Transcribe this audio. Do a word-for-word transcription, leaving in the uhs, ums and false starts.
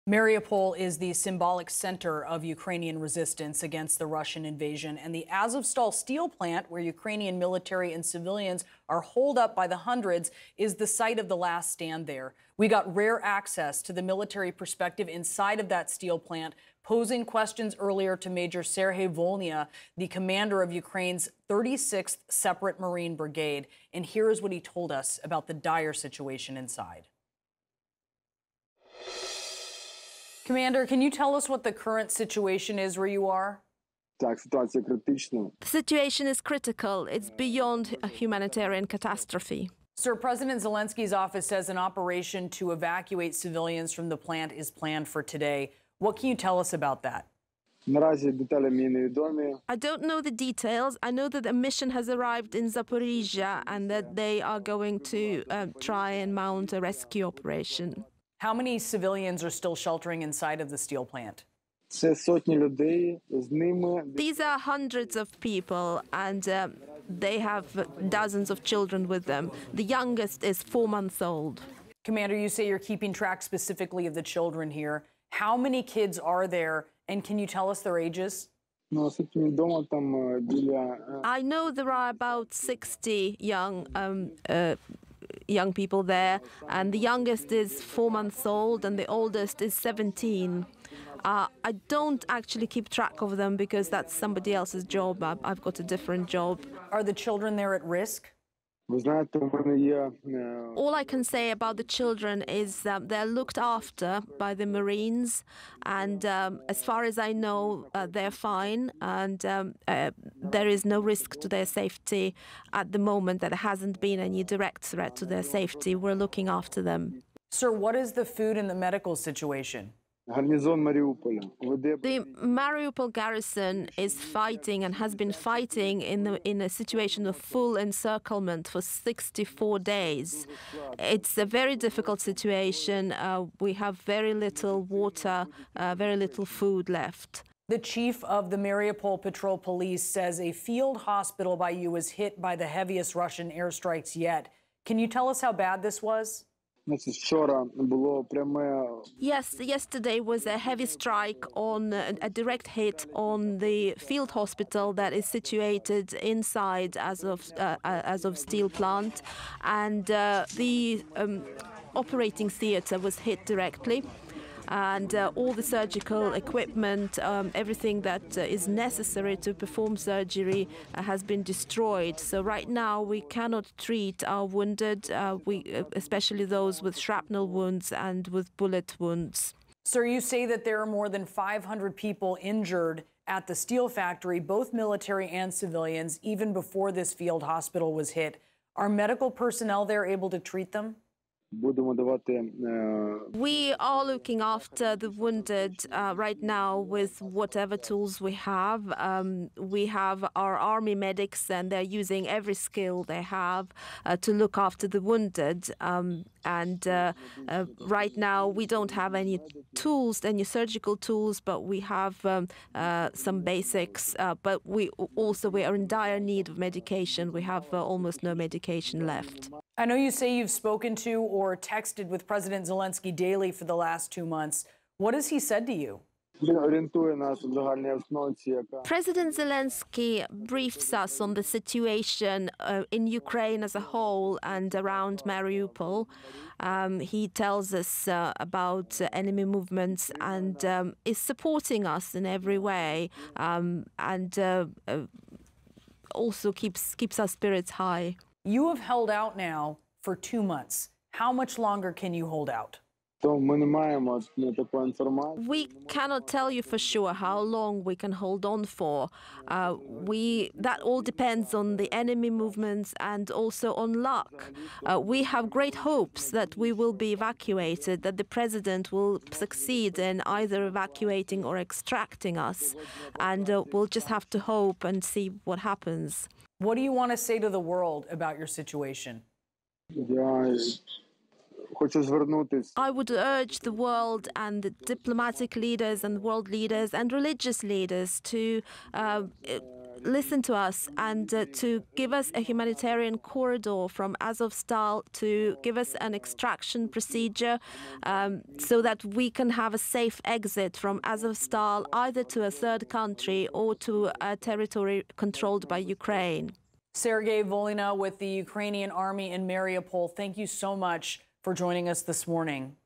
Mariupol is the symbolic center of Ukrainian resistance against the Russian invasion, and the Azovstal steel plant, where Ukrainian military and civilians are holed up by the hundreds, is the site of the last stand there. We got rare access to the military perspective inside of that steel plant, posing questions earlier to Major Serhiy Volyna, the commander of Ukraine's thirty-sixth Separate Marine Brigade. And here is what he told us about the dire situation inside. Commander, can you tell us what the current situation is where you are? The situation is critical. It's beyond a humanitarian catastrophe. Sir, President Zelensky's office says an operation to evacuate civilians from the plant is planned for today. What can you tell us about that? I don't know the details. I know that a mission has arrived in Zaporizhia and that they are going to uh, try and mount a rescue operation. How many civilians are still sheltering inside of the steel plant? These are hundreds of people, and um, they have dozens of children with them. The youngest is four months old. Commander, you say you're keeping track specifically of the children here. How many kids are there, and can you tell us their ages? I know there are about sixty young um, uh, young people there, and the youngest is four months old and the oldest is seventeen. Uh, I don't actually keep track of them because that's somebody else's job. I've, I've got a different job. Are the children there at risk? All I can say about the children is that they're looked after by the Marines, and um, as far as I know, uh, they're fine, and um, uh, there is no risk to their safety at the moment. That there hasn't been any direct threat to their safety. We're looking after them. Sir, what is the food and the medical situation? The Mariupol garrison is fighting and has been fighting in the, in a situation of full encirclement for sixty-four days. It's a very difficult situation. Uh, we have very little water, uh, very little food left. The chief of the Mariupol Patrol Police says a field hospital by you was hit by the heaviest Russian airstrikes yet. Can you tell us how bad this was? Yes, yesterday was a heavy strike on uh, a direct hit on the field hospital that is situated inside Azov, uh, Azovstal plant, and uh, the um, operating theatre was hit directly. And uh, all the surgical equipment, um, everything that uh, is necessary to perform surgery uh, has been destroyed. So right now we cannot treat our wounded, uh, we, uh, especially those with shrapnel wounds and with bullet wounds. Sir, you say that there are more than five hundred people injured at the steel factory, both military and civilians, even before this field hospital was hit. Are medical personnel there able to treat them? We are looking after the wounded uh, right now with whatever tools we have. Um, we have our army medics, and they're using every skill they have uh, to look after the wounded. Um, and uh, uh, right now we don't have any tools, any surgical tools, but we have um, uh, some basics. Uh, but we also we are in dire need of medication. We have uh, almost no medication left. I know you say you've spoken to or texted with President Zelensky daily for the last two months. What has he said to you? President Zelensky briefs us on the situation uh, in Ukraine as a whole and around Mariupol. Um, he tells us uh, about uh, enemy movements and um, is supporting us in every way, um, and uh, uh, also keeps keeps our spirits high. You have held out now for two months. How much longer can you hold out? We cannot tell you for sure how long we can hold on for. Uh, we that all depends on the enemy movements and also on luck. Uh, we have great hopes that we will be evacuated, that the president will succeed in either evacuating or extracting us, and uh, we'll just have to hope and see what happens. What do you want to say to the world about your situation? I would urge the world and the diplomatic leaders and world leaders and religious leaders to uh, listen to us and uh, to give us a humanitarian corridor from Azovstal, to give us an extraction procedure um, so that we can have a safe exit from Azovstal either to a third country or to a territory controlled by Ukraine. Serhiy Volyna with the Ukrainian army in Mariupol, thank you so much for joining us this morning.